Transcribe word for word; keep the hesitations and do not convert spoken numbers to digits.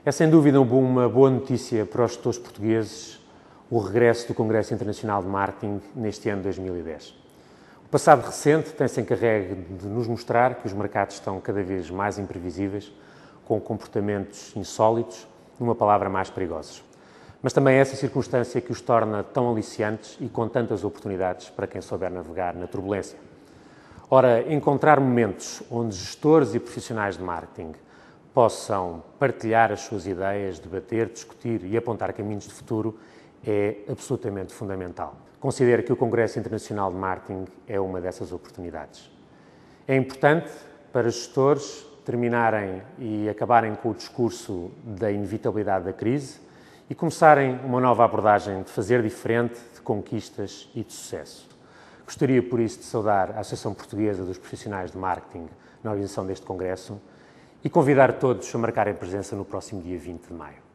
É sem dúvida uma boa notícia para os gestores portugueses o regresso do Congresso Internacional de Marketing neste ano de dois mil e dez. O passado recente tem-se encarregue de nos mostrar que os mercados estão cada vez mais imprevisíveis, com comportamentos insólitos, numa palavra, mais perigosos. Mas também é essa circunstância que os torna tão aliciantes e com tantas oportunidades para quem souber navegar na turbulência. Ora, encontrar momentos onde gestores e profissionais de marketing possam partilhar as suas ideias, debater, discutir e apontar caminhos de futuro é absolutamente fundamental. Considero que o Congresso Internacional de Marketing é uma dessas oportunidades. É importante para gestores terminarem e acabarem com o discurso da inevitabilidade da crise e começarem uma nova abordagem de fazer diferente, de conquistas e de sucesso. Gostaria, por isso, de saudar a Associação Portuguesa dos Profissionais de Marketing na organização deste Congresso e convidar todos a marcarem presença no próximo dia vinte de maio.